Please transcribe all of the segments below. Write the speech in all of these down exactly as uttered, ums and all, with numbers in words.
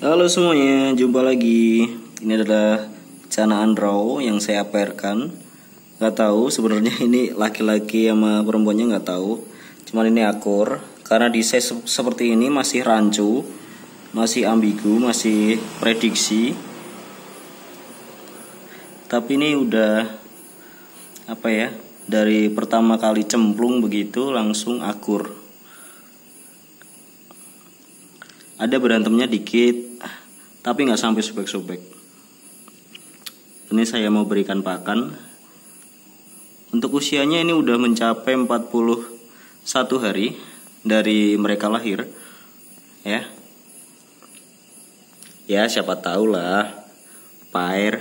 Halo semuanya, jumpa lagi. Ini adalah canaan raw yang saya pairkan. Gak tahu sebenarnya ini laki-laki sama perempuannya, nggak tahu. Cuman ini akur karena di size seperti ini masih rancu, masih ambigu, masih prediksi. Tapi ini udah apa ya? Dari pertama kali cemplung begitu langsung akur. Ada berantemnya dikit, tapi nggak sampai sobek-sobek. Ini saya mau berikan pakan. Untuk usianya ini udah mencapai empat puluh satu hari dari mereka lahir, ya. Ya siapa tahu lah, pair.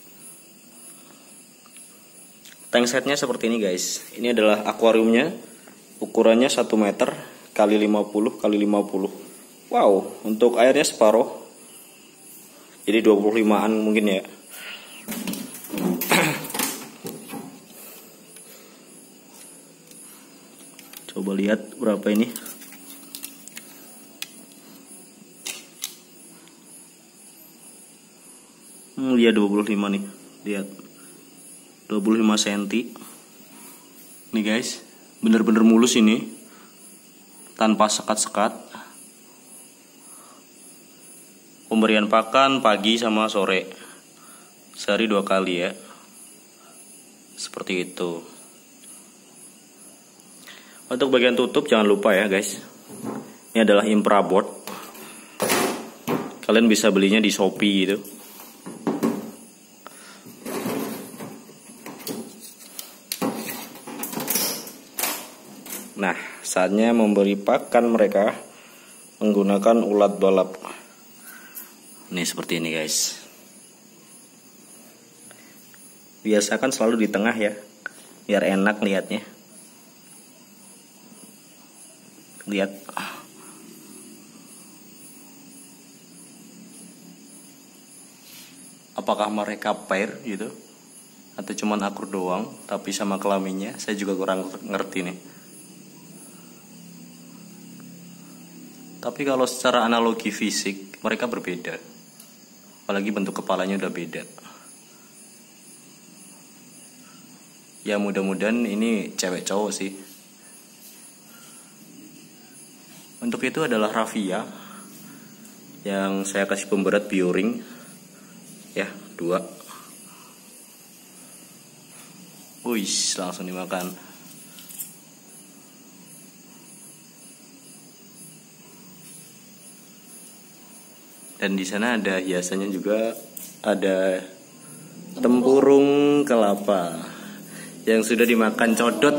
Tank setnya seperti ini guys. Ini adalah akuariumnya, ukurannya satu meter kali lima puluh kali lima puluh. Wow, untuk airnya separuh. Jadi dua puluh limaan mungkin ya. Coba lihat berapa ini. Hmm, lihat dua puluh lima nih. Lihat. dua puluh lima sentimeter. Nih guys, bener-bener mulus ini. Tanpa sekat-sekat. Pemberian pakan pagi sama sore, sehari dua kali ya, seperti itu. Untuk bagian tutup jangan lupa ya guys, ini adalah infraboard. Kalian bisa belinya di Shopee gitu. Nah, saatnya memberi pakan mereka menggunakan ulat balap. Nih seperti ini guys. Biasakan selalu di tengah ya, biar enak lihatnya. Lihat. Apakah mereka pair gitu? Atau cuman akur doang, tapi sama kelaminnya saya juga kurang ngerti nih. Tapi kalau secara analogi fisik mereka berbeda. Apalagi bentuk kepalanya udah beda. Ya mudah-mudahan ini cewek cowok sih. Untuk itu adalah raffia yang saya kasih pemberat bioring. Ya, dua. Wih, langsung dimakan. Dan di sana ada hiasannya juga, ada tempurung kelapa yang sudah dimakan codot.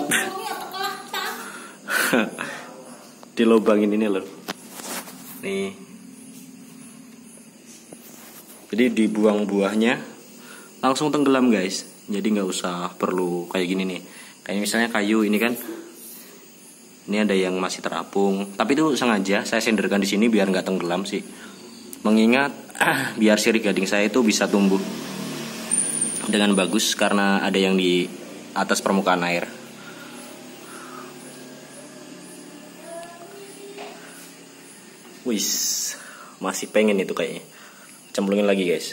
Dilobangin ini loh. Nih. Jadi dibuang buahnya langsung tenggelam guys. Jadi nggak usah perlu kayak gini nih. Kayak misalnya kayu ini kan. Ini ada yang masih terapung. Tapi itu sengaja saya senderkan di sini biar nggak tenggelam sih. Mengingat ah, biar sirih gading saya itu bisa tumbuh dengan bagus karena ada yang di atas permukaan air. Wis, masih pengen itu kayaknya. Cemplungin lagi guys.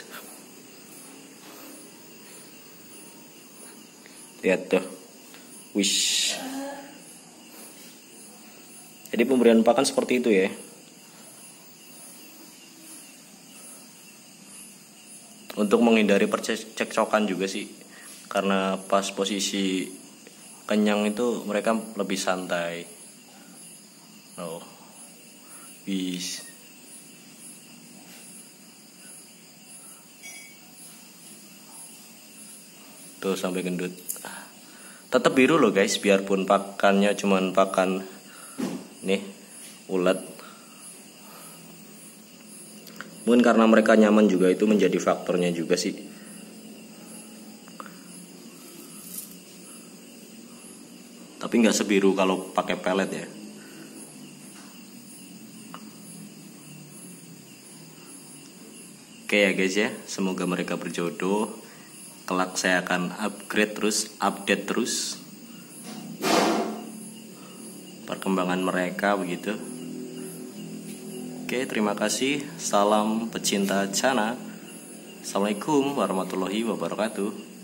Lihat tuh. Wis. Jadi pemberian pakan seperti itu ya. Untuk menghindari percekcokan juga sih, karena pas posisi kenyang itu mereka lebih santai. Oh, bis. Tuh sampai gendut. Tetap biru loh guys, biarpun pakannya cuman pakan nih ulat. Mungkin karena mereka nyaman juga, itu menjadi faktornya juga sih. Tapi nggak sebiru kalau pakai pelet ya. Oke ya guys ya, semoga mereka berjodoh. Kelak saya akan upgrade terus, update terus perkembangan mereka begitu. Oke, terima kasih. Salam pecinta cana. Assalamualaikum warahmatullahi wabarakatuh.